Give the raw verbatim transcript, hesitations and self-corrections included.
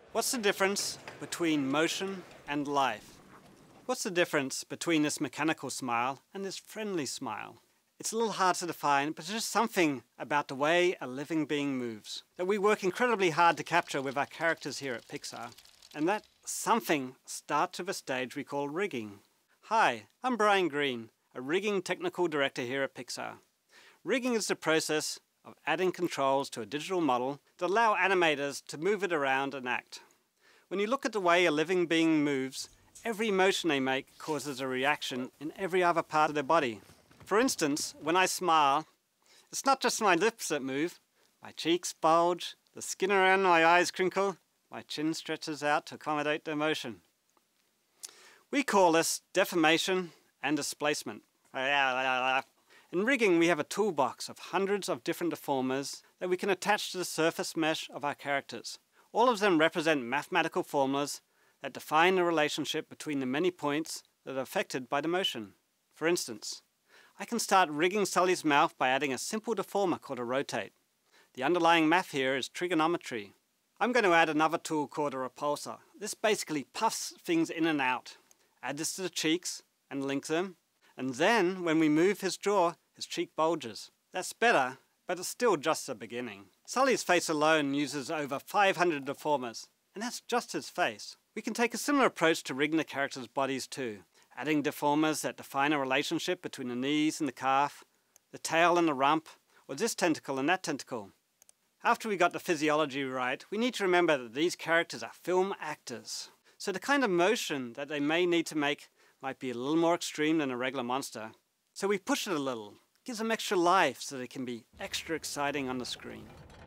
What's the difference between motion and life? What's the difference between this mechanical smile and this friendly smile? It's a little hard to define, but there's just something about the way a living being moves that we work incredibly hard to capture with our characters here at Pixar. And that something starts with a stage we call rigging. Hi, I'm Brian Green, a rigging technical director here at Pixar. Rigging is the process of adding controls to a digital model that allow animators to move it around and act. When you look at the way a living being moves, every motion they make causes a reaction in every other part of their body. For instance, when I smile, it's not just my lips that move. My cheeks bulge, the skin around my eyes crinkle, my chin stretches out to accommodate the motion. We call this deformation and displacement. In rigging, we have a toolbox of hundreds of different deformers that we can attach to the surface mesh of our characters. All of them represent mathematical formulas that define the relationship between the many points that are affected by the motion. For instance, I can start rigging Sully's mouth by adding a simple deformer called a rotate. The underlying math here is trigonometry. I'm going to add another tool called a repulsor. This basically puffs things in and out. Add this to the cheeks and link them. And then, when we move his jaw, his cheek bulges. That's better, but it's still just the beginning. Sully's face alone uses over five hundred deformers, and that's just his face. We can take a similar approach to rigging the characters' bodies too, adding deformers that define a relationship between the knees and the calf, the tail and the rump, or this tentacle and that tentacle. After we got the physiology right, we need to remember that these characters are film actors. So the kind of motion that they may need to make might be a little more extreme than a regular monster. So we push it a little, gives them extra life so they can be extra exciting on the screen.